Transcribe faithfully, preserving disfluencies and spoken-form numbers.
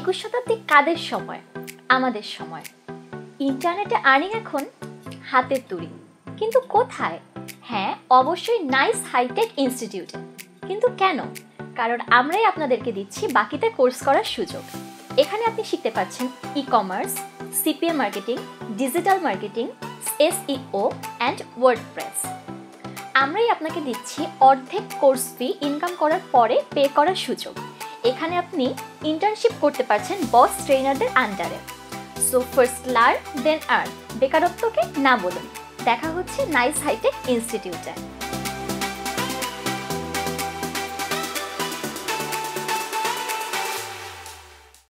একুশ শতাব্দী কাদের সময়? আমাদের সময়। ইন্টারনেটে আর্নিং এখন হাতের তৈরি, কিন্তু কোথায়? হ্যাঁ, অবশ্যই নাইস হাইটেক ইনস্টিটিউটে। কিন্তু কেন? কারণ আমরাই আপনাদেরকে দিচ্ছি বাকিতে কোর্স করার সুযোগ। এখানে আপনি শিখতে পাচ্ছেন e commerce, CPA marketing, digital marketing, SEO and WordPress. আমরাই আপনাকে দিচ্ছি অর্ধেক কোর্স ফি ইনকাম করার পরে পে করার সুযোগ। এখানে আপনি ইন্টার্নশিপ করতে পারছেন বস ট্রেনারদের আন্ডারে। So first learn then earn, বেকারত্বকে না বলুন। দেখা হচ্ছে নাইস হাইটেক ইনস্টিটিউটে।